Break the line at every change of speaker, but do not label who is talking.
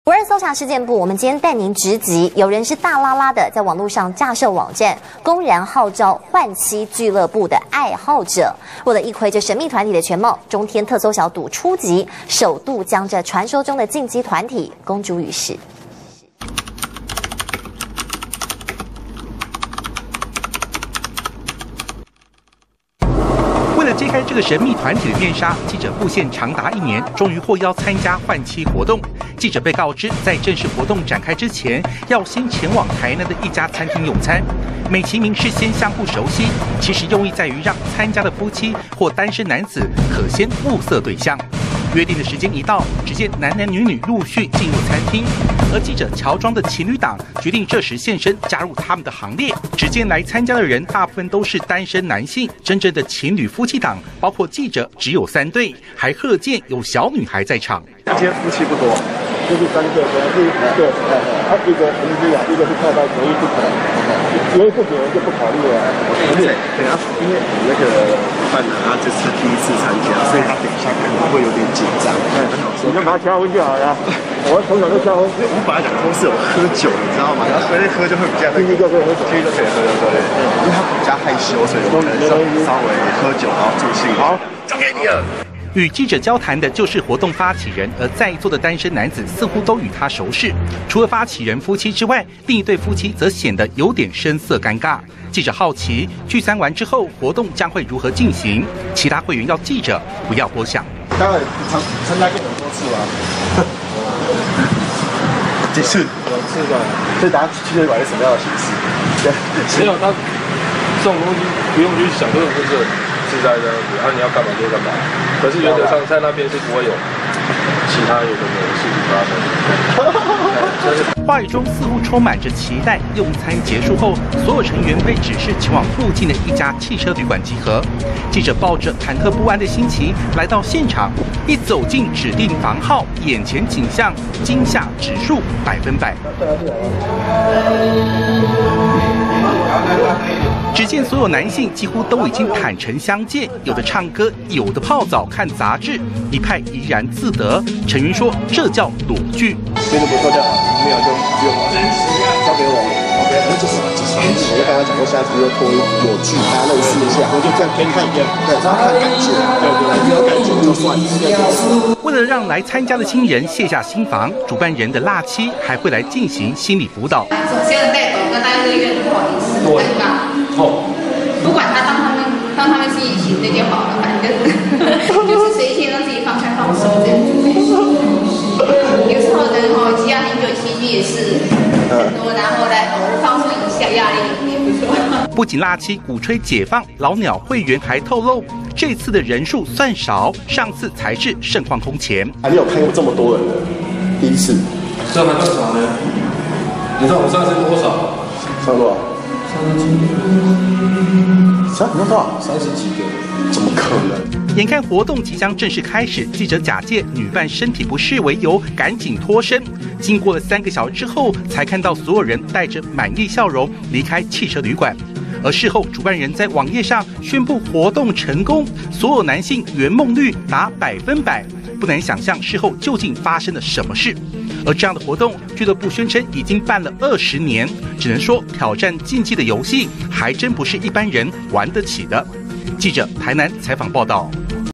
不二搜查事件部，我们今天带您直击，有人是大拉拉的在网络上架设网站，公然号召换妻俱乐部的爱好者。为了一窥这神秘团体的全貌，中天特搜小组出击，首度将这传说中的禁忌团体公诸于世。
为了揭开这个神秘团体的面纱，记者布线长达1年，终于获邀参加换妻活动。记者被告知，在正式活动展开之前，要先前往台南的一家餐厅用餐，美其名是先相互熟悉，其实用意在于让参加的夫妻或单身男子可先物色对象。 约定的时间一到，只见男男女女陆续进入餐厅，而记者乔装的情侣档决定这时现身，加入他们的行列。只见来参加的人大部分都是单身男性，真正的情侣夫妻档，包括记者只有3对，还贺见有小女孩在场。
今天夫妻不多，就是3个，可能是1个，一个同居啊，一个是靠到可以不可，因为不可能就不考虑了。等下，因为你那个伴郎他这次第一次参加，所以他等一下可能会有点紧张。你就把他敲昏就好了。我从小就敲昏，我们本来讲公司有喝酒，你知道吗？然后所以喝就会比较第一个会喝酒，第一个可以喝酒，对。因为他比较害羞，所以我们稍微喝酒然后助兴。好，交给你了。
与记者交谈的就是活动发起人，而在座的单身男子似乎都与他熟识。除了发起人夫妻之外，另一对夫妻则显得有点生涩尴尬。记者好奇，聚餐完之后活动将会如何进行？其他会员要记者不要多想。
当然，参加过很多次了。几次？2次吧。所以大家去旅馆是什么样的形式？
没有，他这种东西不用去想，这种就是自在这样子，啊，你要干嘛就干嘛。 可是原则上在那边是不会有其他有的没的事情发生。
话语中似乎充满着期待。用餐结束后，所有成员被指示前往附近的一家汽车旅馆集合。记者抱着忐忑不安的心情来到现场，一走进指定房号，眼前景象惊吓指数100%。 只见所有男性几乎都已经坦诚相见，有的唱歌，有的泡澡看杂志，一派怡然自得。成员说：“这叫裸剧。”
觉得不错就好，没有就不用交给我。那就是我就跟他讲过，下次就脱裸剧，大家认识一下，我就这样看一眼，对，然后看感情，对，没有感情就算了。
为了让来参加的新人卸下心防，主办人的辣妻还会来进行心理辅导。
首先的带走，那大家就有点不好意思，尴尬。 不管他当他们自己行的就好了，反正就是随先让自己放开放手这样子。有时候人积压很久，情绪也是很多，然后来偶尔放松一下压力也不错。
不仅辣妻鼓吹解放，老鸟会员还透露，这次的人数算少，上次才是盛况空前。
还没有看过这么多人的，第一次。
这还多少呢？你知道我上次多少？
上多少？30几个。你多少？30几个？怎么可能？
眼看活动即将正式开始，记者假借女伴身体不适为由，赶紧脱身。经过了3个小时之后，才看到所有人带着满意笑容离开汽车旅馆。而事后，主办人在网页上宣布活动成功，所有男性圆梦率达100%。不难想象事后究竟发生了什么事。而这样的活动，俱乐部宣称已经办了20年，只能说挑战禁忌的游戏还真不是一般人玩得起的。记者台南采访报道。